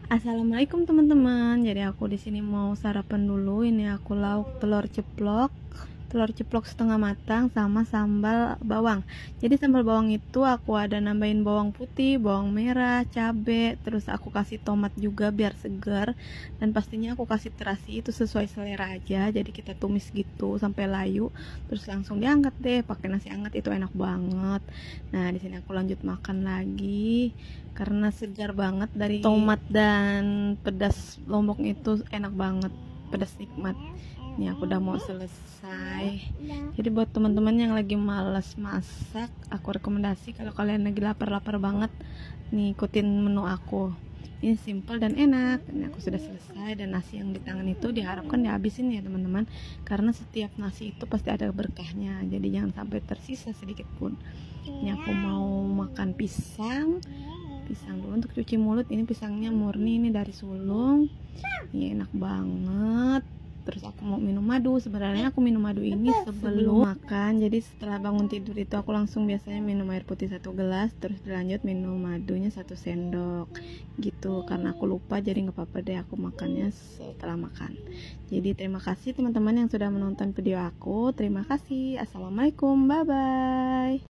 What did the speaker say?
Assalamualaikum teman-teman. Jadi aku di sini mau sarapan dulu. Ini aku lauk telur ceplok. Telur ceplok setengah matang sama sambal bawang. Jadi sambal bawang itu aku ada nambahin bawang putih, bawang merah, cabe, terus aku kasih tomat juga biar segar. Dan pastinya aku kasih terasi itu sesuai selera aja. Jadi kita tumis gitu sampai layu. Terus langsung diangkat deh pakai nasi hangat, itu enak banget. Nah, di sini aku lanjut makan lagi karena segar banget dari tomat dan pedas lombok itu enak banget, pedas nikmat. Ini aku udah mau selesai. Jadi buat teman-teman yang lagi malas masak, aku rekomendasi kalau kalian lagi lapar-lapar banget, nih ikutin menu aku. Ini simple dan enak. Ini aku sudah selesai, dan nasi yang di tangan itu diharapkan dihabisin ya teman-teman, karena setiap nasi itu pasti ada berkahnya. Jadi jangan sampai tersisa sedikit pun. Ini aku mau makan pisang dulu untuk cuci mulut. Ini pisangnya murni, ini dari sulung. Ini enak banget. Terus aku mau minum madu. Sebenarnya aku minum madu ini sebelum makan. Jadi setelah bangun tidur itu aku langsung biasanya minum air putih 1 gelas, terus dilanjut minum madunya 1 sendok gitu, karena aku lupa. Jadi nggak apa-apa deh, aku makannya setelah makan. Jadi terima kasih teman-teman yang sudah menonton video aku. Terima kasih. Assalamualaikum, bye bye.